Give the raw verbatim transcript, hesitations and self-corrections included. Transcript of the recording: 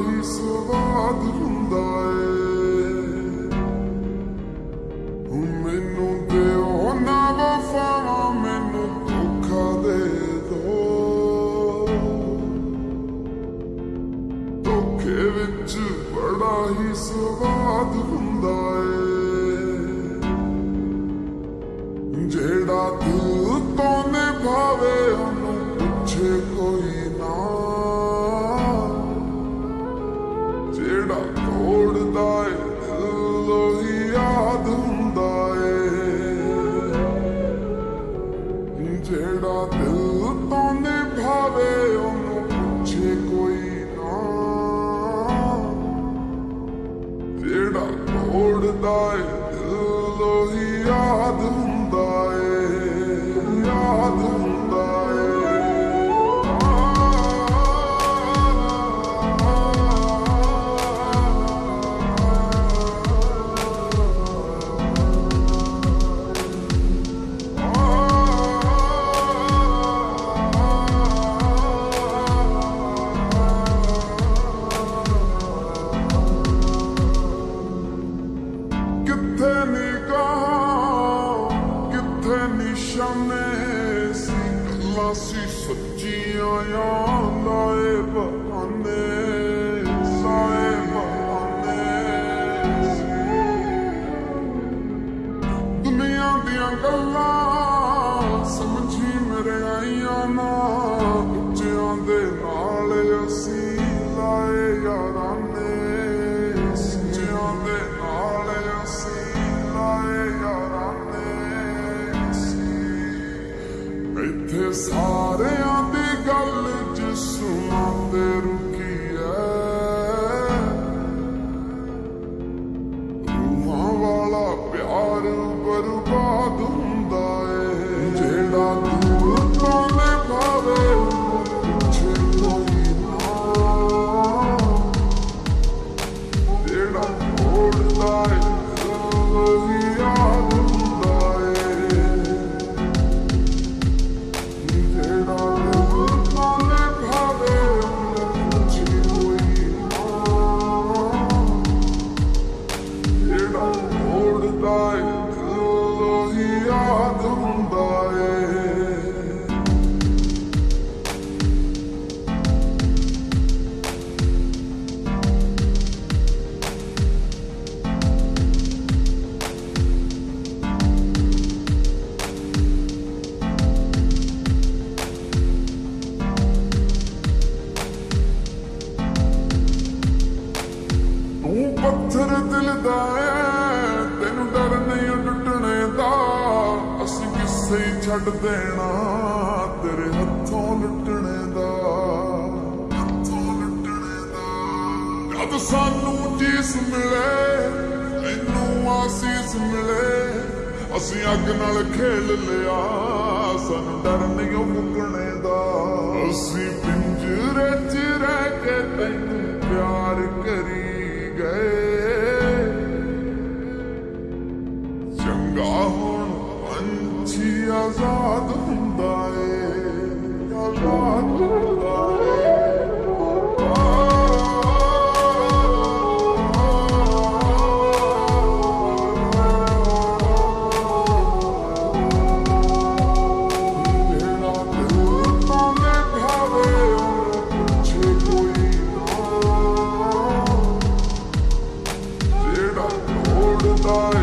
ही स्वाद हुंदा है। मैनू दिओ ना वफावा मैनू धोखा दे दो, धोखे विच बड़ा ही स्वाद हुंदा है। जेड़ा दिल तो निभावे ओनू पुछे कोई ना, जेड़ा तोड़दा है दिल ओही याद हुंदा है। जेड़ा दिल तो निभावे ओनू पुछे कोई ना, जेड़ा तोड़दा है दिल ओही याद हुंदा है, याद हुंदा है। कित्थे निगाह कित्थे निशाने सी गल्लां सी सच्चियां यां लाए बहाने, लाए बहाने दुनिया दियां गल्लां समझी मेरे आईयां ना, बच्चेआं दे नाल असी लाए याराने, बच्चेआं दे नाल असी लाए याराने। इत्थे सारेआं दी गल ज सुनांदे रुकी है, रूहां वाला प्यार बर्बाद हुंदा है। जेड़ा दिल तो निभावे पुछे कोई ना, जेड़ा तोड़दा है दिल ओही याद हुंदा है। जेड़ा दिल तो निभावे पुछे कोई ना, जेड़ा तोड़दा है दिल ओही याद हुंदा है। तू पत्थर दिल दा है तेनू डर नहीं टुटने दा, असी किसे ही छड्ड देना तेरे हथों लुटने दा, हथों लुटने दा। जद सानू चीज मिले मैनू आसीस मिले, असी अग नाल खेल लिया सानू डर नहीं मुकने दा। असी पिंजरे च रह के तैनू प्यार करी गए, चंगा हुण पंछी आजाद हुंदा है, आजाद हुंदा है। जेड़ा दिल तो निभावे ओनू पुछे कोई ना, जेड़ा तोड़दा है